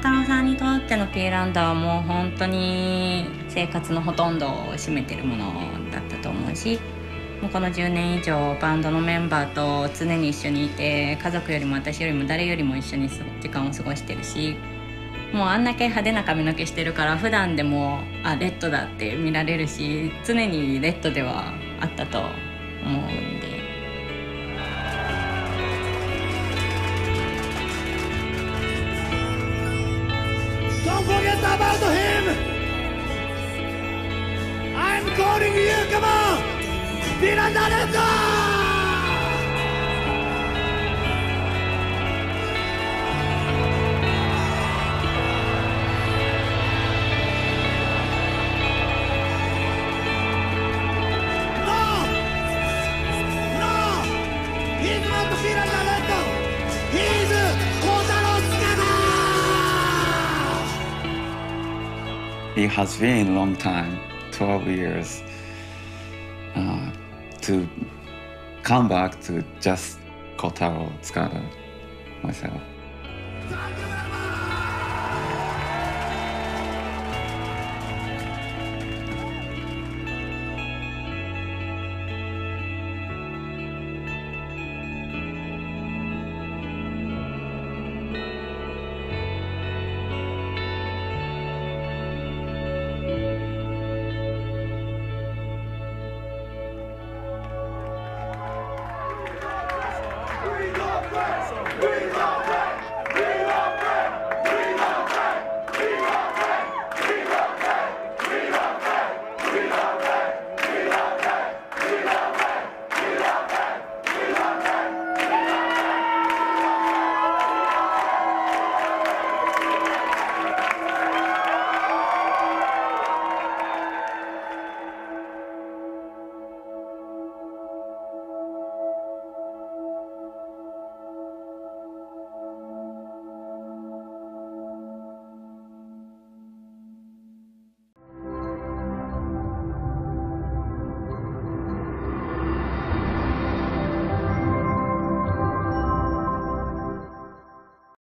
太郎さんにとってのピーランドはもう本当に生活のほとんどを占めてるものだったと思うし、もうこの10年以上バンドのメンバーと常に一緒にいて、家族よりも私よりも誰よりも一緒に時間を過ごしてるし、もうあんだけ派手な髪の毛してるから普段でもレッドだって見られるし、常にレッドではあったと思うんで。 Don't forget about him! I'm calling you, come on! Pirandello! No! No! He's not Pirandello! He's Kotaro Tsukada! It has been a long time, 12 years, to come back to just Kotaro Tsukada myself. We